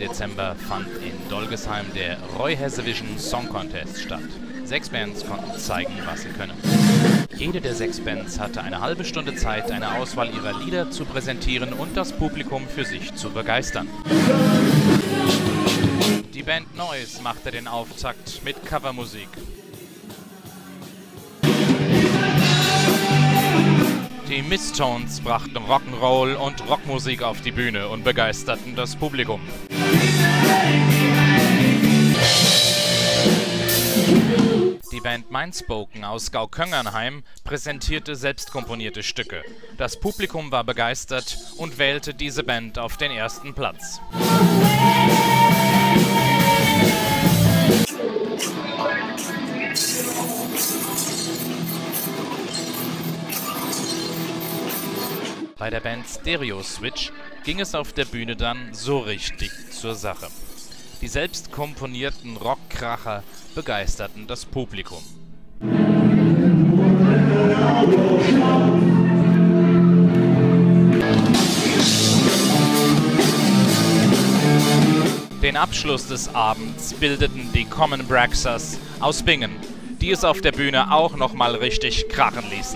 Dezember fand in Dolgesheim der Roy Hezzevision Song Contest statt. 6 Bands konnten zeigen, was sie können. Jede der 6 Bands hatte eine halbe Stunde Zeit, eine Auswahl ihrer Lieder zu präsentieren und das Publikum für sich zu begeistern. Die Band Noise machte den Auftakt mit Covermusik. Die Mistones brachten Rock'n'Roll und Rockmusik auf die Bühne und begeisterten das Publikum. Die Band Mindspoken aus Gauköngernheim präsentierte selbstkomponierte Stücke. Das Publikum war begeistert und wählte diese Band auf den ersten Platz. Bei der Band Stereo Switch ging es auf der Bühne dann so richtig zur Sache. Die selbst komponierten Rockkracher begeisterten das Publikum. Den Abschluss des Abends bildeten die Common Braxers aus Bingen, die es auf der Bühne auch nochmal richtig krachen ließen.